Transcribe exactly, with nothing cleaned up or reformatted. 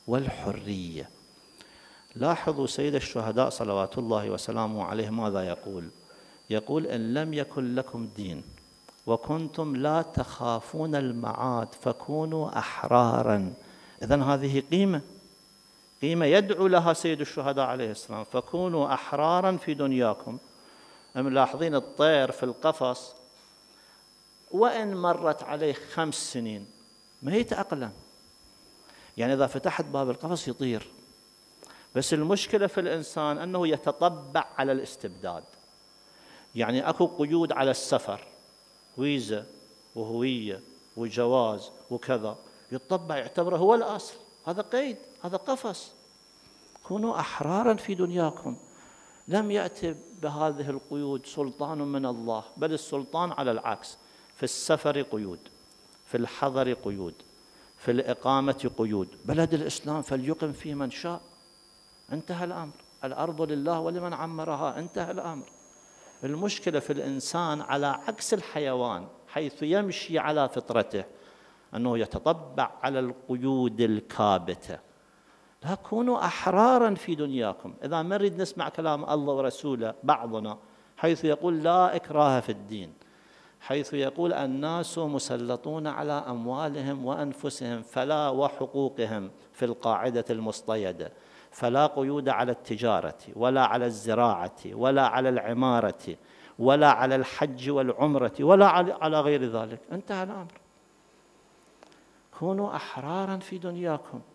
والحرية. لاحظوا سيد الشهداء صلوات الله وسلامه عليه ماذا يقول؟ يقول: إن لم يكن لكم دين وكنتم لا تخافون المعاد فكونوا أحرارا. إذن هذه قيمة قيمة يدعو لها سيد الشهداء عليه السلام: فكونوا أحرارا في دنياكم. ملاحظين الطير في القفص وإن مرت عليه خمس سنين ما يتأقلم، يعني إذا فتحت باب القفص يطير. بس المشكلة في الإنسان أنه يتطبع على الاستبداد، يعني أكو قيود على السفر، ويزا وهوية وجواز وكذا، يتطبع يعتبره هو الأصل. هذا قيد، هذا قفص. كونوا أحرارا في دنياكم. لم يأتي بهذه القيود سلطان من الله، بل السلطان على العكس: في السفر قيود، في الحضر قيود، في الإقامة قيود. بلد الإسلام فليقم فيه من شاء، انتهى الأمر. الأرض لله ولمن عمرها، انتهى الأمر. المشكلة في الإنسان على عكس الحيوان حيث يمشي على فطرته أنه يتطبع على القيود الكابتة. لا، كونوا أحرارا في دنياكم. إذا ما نريد نسمع كلام الله ورسوله بعضنا حيث يقول لا إكراه في الدين، حيث يقول الناس مسلطون على أموالهم وأنفسهم فلا وحقوقهم في القاعدة المصطيدة، فلا قيود على التجارة ولا على الزراعة ولا على العمارة ولا على الحج والعمرة ولا على غير ذلك، انتهى الأمر. كونوا أحرارا في دنياكم.